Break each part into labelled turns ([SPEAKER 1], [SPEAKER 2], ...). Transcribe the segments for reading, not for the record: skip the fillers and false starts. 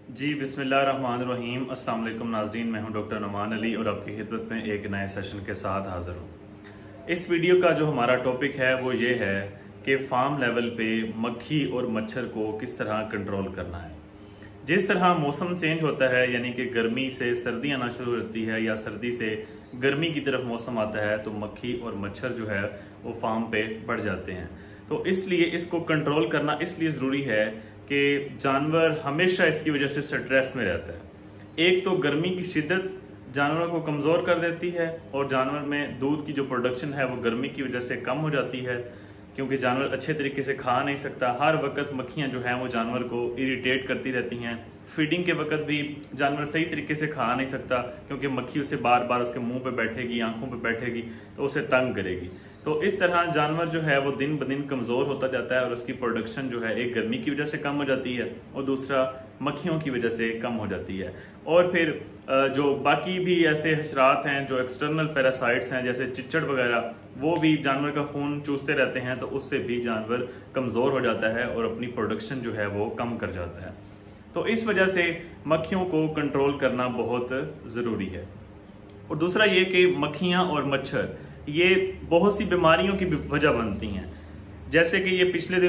[SPEAKER 1] जी बिस्मिल्लाहिर्रहमानिर्रहीम। अस्सलाम वालेकुम नाज़रीन, मैं हूं डॉक्टर नुमान अली और आपकी खिदमत में एक नए सेशन के साथ हाज़िर हूं। इस वीडियो का जो हमारा टॉपिक है वो ये है कि फार्म लेवल पे मक्खी और मच्छर को किस तरह कंट्रोल करना है। जिस तरह मौसम चेंज होता है, यानी कि गर्मी से सर्दी आना शुरू होती है या सर्दी से गर्मी की तरफ मौसम आता है, तो मक्खी और मच्छर जो है वो फार्म पे बढ़ जाते हैं। तो इसलिए इसको कंट्रोल करना इसलिए ज़रूरी है कि जानवर हमेशा इसकी वजह से स्ट्रेस में रहता है। एक तो गर्मी की शिद्दत जानवरों को कमज़ोर कर देती है और जानवर में दूध की जो प्रोडक्शन है वो गर्मी की वजह से कम हो जाती है, क्योंकि जानवर अच्छे तरीके से खा नहीं सकता। हर वक्त मक्खियाँ जो हैं वो जानवर को इरिटेट करती रहती हैं। फीडिंग के वक्त भी जानवर सही तरीके से खा नहीं सकता, क्योंकि मक्खी उसे बार बार उसके मुंह पे बैठेगी, आंखों पे बैठेगी, तो उसे तंग करेगी। तो इस तरह जानवर जो है वो दिन ब दिन कमज़ोर होता जाता है और उसकी प्रोडक्शन जो है एक गर्मी की वजह से कम हो जाती है और दूसरा मक्खियों की वजह से कम हो जाती है। और फिर जो बाकी भी ऐसे हशरात हैं जो एक्सटर्नल पैरासाइट्स हैं, जैसे चिच्चड़ वगैरह, वो भी जानवर का खून चूसते रहते हैं, तो उससे भी जानवर कमज़ोर हो जाता है और अपनी प्रोडक्शन जो है वो कम कर जाता है। तो इस वजह से मक्खियों को कंट्रोल करना बहुत ज़रूरी है। और दूसरा ये कि मक्खियाँ और मच्छर ये बहुत सी बीमारियों की वजह बनती हैं। जैसे कि ये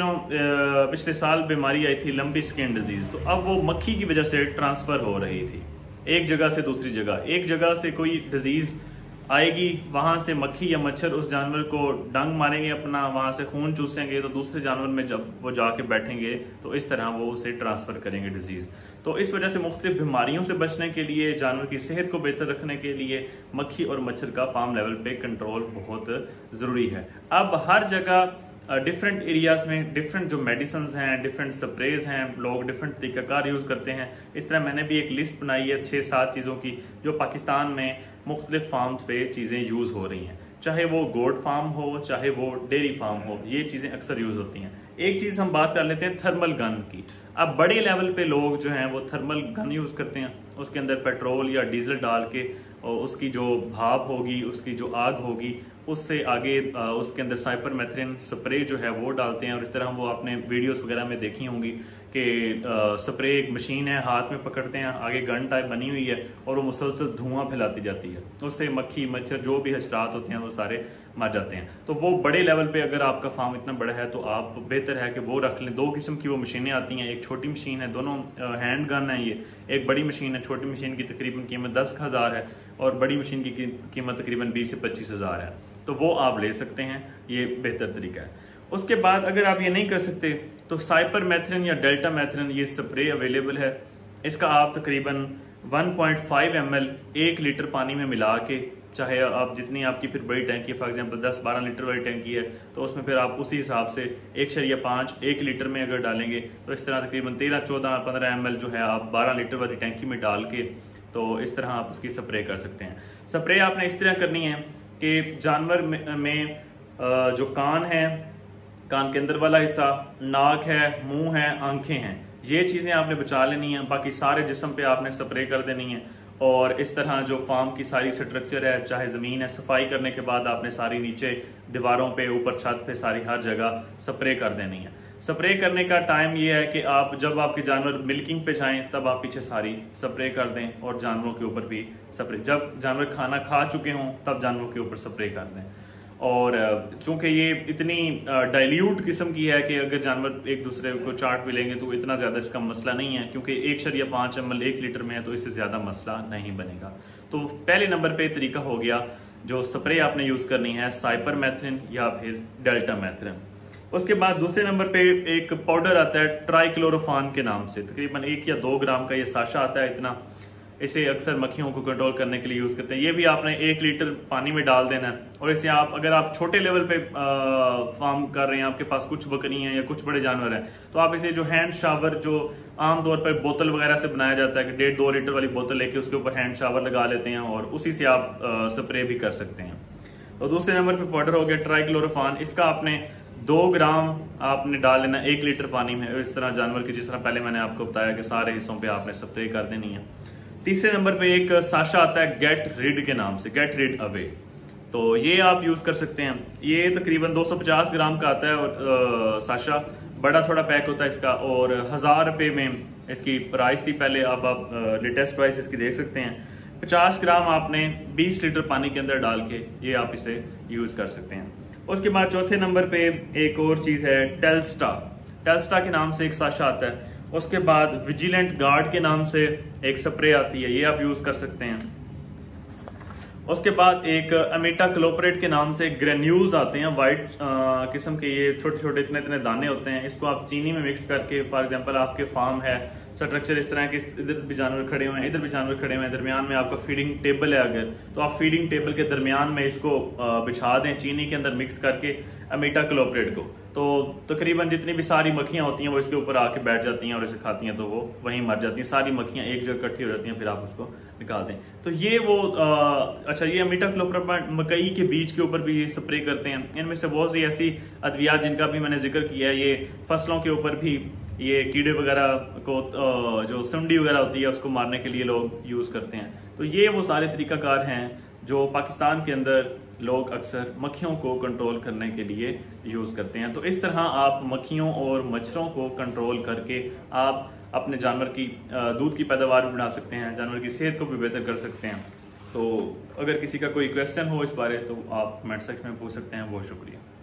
[SPEAKER 1] पिछले साल बीमारी आई थी लंबी स्किन डिजीज़, तो अब वो मक्खी की वजह से ट्रांसफ़र हो रही थी एक जगह से दूसरी जगह। एक जगह से कोई डिजीज़ आएगी, वहाँ से मक्खी या मच्छर उस जानवर को डंग मारेंगे अपना, वहाँ से खून चूसेंगे, तो दूसरे जानवर में जब वो जाके बैठेंगे तो इस तरह वो उसे ट्रांसफ़र करेंगे डिजीज़। तो इस वजह से मुख्तलिफ बीमारियों से बचने के लिए, जानवर की सेहत को बेहतर रखने के लिए मक्खी और मच्छर का फार्म लेवल पे कंट्रोल बहुत ज़रूरी है। अब हर जगह डिफरेंट एरियाज़ में डिफरेंट जो मेडिसिन्स हैं, डिफरेंट स्प्रेज हैं, लोग डिफरेंट तरीक़ाकार यूज़ करते हैं। इस तरह मैंने भी एक लिस्ट बनाई है 6-7 चीज़ों की जो पाकिस्तान में मुख्तलिफ फार्म्स पे चीज़ें यूज़ हो रही हैं, चाहे वो गोट फार्म हो, चाहे वो डेयरी फार्म हो, ये चीज़ें अक्सर यूज़ होती हैं। एक चीज़ हम बात कर लेते हैं थर्मल गन की। अब बड़े लेवल पे लोग जो हैं वो थर्मल गन यूज़ करते हैं, उसके अंदर पेट्रोल या डीजल डाल के और उसकी जो भाप होगी, उसकी जो आग होगी, उससे आगे उसके अंदर साइपरमेथ्रिन स्प्रे जो है वो डालते हैं। और इस तरह वो आपने वीडियोस वगैरह में देखी होंगी कि स्प्रे एक मशीन है, हाथ में पकड़ते हैं, आगे गन टाइप बनी हुई है और वो मुसलसल धुआं फैलाती जाती है, उससे मक्खी मच्छर जो भी हशरात होते हैं वो सारे मर जाते हैं। तो वो बड़े लेवल पे अगर आपका फार्म इतना बड़ा है तो आप बेहतर है कि वो रख लें। 2 किस्म की वो मशीनें आती हैं, एक छोटी मशीन है, दोनों हैंड गन है, ये एक बड़ी मशीन है। छोटी मशीन की तकरीबन कीमत 10,000 है और बड़ी मशीन की कीमत तकरीबन 20 से 25,000 है, तो वो आप ले सकते हैं, ये बेहतर तरीका है। उसके बाद अगर आप ये नहीं कर सकते तो साइपरमेथ्रिन या डेल्टामेथ्रिन ये स्प्रे अवेलेबल है। इसका आप तकरीबन 1.5 ml 1 लीटर पानी में मिला के, चाहे आप जितनी आपकी फिर बड़ी टैंकी, फॉर एग्जांपल 10-12 लीटर वाली टैंकी है, तो उसमें फिर आप उसी हिसाब से 1.5 1 लीटर में अगर डालेंगे तो इस तरह तकरीबन 13, 14, 15 ml जो है आप 12 लीटर वाली टैंकी में डाल के, तो इस तरह आप उसकी स्प्रे कर सकते हैं। स्प्रे आपने इस तरह करनी है कि जानवर में जो कान है, कान के अंदर वाला हिस्सा, नाक है, मुंह है, आंखें हैं, ये चीज़ें आपने बचा लेनी है। बाकी सारे जिस्म पे आपने स्प्रे कर देनी है। और इस तरह जो फार्म की सारी स्ट्रक्चर है, चाहे ज़मीन है, सफाई करने के बाद आपने सारी नीचे दीवारों पे, ऊपर छत पे, सारी हर जगह स्प्रे कर देनी है। स्प्रे करने का टाइम ये है कि आप जब आपके जानवर मिल्किंग पे जाएं तब आप पीछे सारी स्प्रे कर दें और जानवरों के ऊपर भी स्प्रे, जब जानवर खाना खा चुके हों तब जानवरों के ऊपर स्प्रे कर दें। और चूंकि ये इतनी डाइल्यूट किस्म की है कि अगर जानवर एक दूसरे को चाट भी लेंगे तो इतना ज़्यादा इसका मसला नहीं है, क्योंकि 1.5 ml 1 लीटर में है, तो इससे ज़्यादा मसला नहीं बनेगा। तो पहले नंबर पे तरीका हो गया जो स्प्रे आपने यूज़ करनी है, साइपरमेथ्रिन या फिर डेल्टामेथ्रिन। उसके बाद दूसरे नंबर पे एक पाउडर आता है ट्राइक्लोरोफान के नाम से, तकरीबन 1 या 2 ग्राम का ये साशा आता है इतना। इसे अक्सर मक्खियों को कंट्रोल करने के लिए यूज़ करते हैं। ये भी आपने 1 लीटर पानी में डाल देना है। और इसे आप अगर आप छोटे लेवल पे फार्म कर रहे हैं, आपके पास कुछ बकरी हैं या कुछ बड़े जानवर हैं, तो आप इसे जो हैंड शावर जो आमतौर पर बोतल वगैरह से बनाया जाता है कि 1.5-2 लीटर वाली बोतल लेके उसके ऊपर हैंड शावर लगा लेते हैं और उसी से आप स्प्रे भी कर सकते हैं। तो दूसरे नंबर पर पाउडर हो गया ट्राइक्लोरोफान। इसका आपने 2 ग्राम आपने डाल लेना 1 लीटर पानी में, इस तरह जानवर की, जिस तरह पहले मैंने आपको बताया कि सारे हिस्सों पे आपने स्प्रे कर देनी है। तीसरे नंबर पे एक साशा आता है गेट रिड के नाम से, गेट रिड अवे, तो ये आप यूज़ कर सकते हैं। ये तकरीबन 250 ग्राम का आता है और साशा बड़ा थोड़ा पैक होता है इसका, और 1000 रुपये में इसकी प्राइस थी पहले, अब आप लेटेस्ट प्राइस इसकी देख सकते हैं। 50 ग्राम आपने 20 लीटर पानी के अंदर डाल के ये आप इसे यूज कर सकते हैं। उसके बाद चौथे नंबर पे एक और चीज है टेल्स्टा। टेल्स्टा के नाम से एक साशा आता है। उसके बाद विजिलेंट गार्ड के नाम से एक स्प्रे आती है, ये आप यूज कर सकते हैं। उसके बाद एक अमीटा क्लोपरेट के नाम से ग्रेन्यूल्स आते हैं, वाइट किस्म के, ये छोटे छोटे इतने इतने दाने होते हैं। इसको आप चीनी में मिक्स करके, फॉर एग्जांपल आपके फार्म है, स्ट्रक्चर इस तरह के, इधर भी जानवर खड़े हुए हैं, इधर भी जानवर खड़े हुए हैं, दरमियान में आपका फीडिंग टेबल है अगर, तो आप फीडिंग टेबल के दरमियान में इसको बिछा दें चीनी के अंदर मिक्स करके अमीटा क्लोपरेट को, तो तकरीबन जितनी भी सारी मक्खियां होती हैं वो इसके ऊपर आके बैठ जाती हैं और इसे खाती हैं, तो वो वहीं मर जाती हैं। सारी मक्खियां एक जगह इकट्ठी हो जाती हैं, फिर आप उसको निकाल दें। तो ये वो अच्छा, ये अमीटा क्लोपरेट मकई के बीज के ऊपर भी ये स्प्रे करते हैं। इनमें से बहुत सी ऐसी अद्वियात जिनका भी मैंने जिक्र किया है, ये फसलों के ऊपर भी ये कीड़े वगैरह को, जो सुंडी वगैरह होती है उसको मारने के लिए लोग यूज करते हैं। तो ये वो सारे तरीकाकार हैं जो पाकिस्तान के अंदर लोग अक्सर मक्खियों को कंट्रोल करने के लिए यूज करते हैं। तो इस तरह आप मक्खियों और मच्छरों को कंट्रोल करके आप अपने जानवर की दूध की पैदावार भी बढ़ा सकते हैं, जानवर की सेहत को भी बेहतर कर सकते हैं। तो अगर किसी का कोई क्वेश्चन हो इस बारे तो आप कमेंट सेक्शन में पूछ सकते हैं। बहुत शुक्रिया।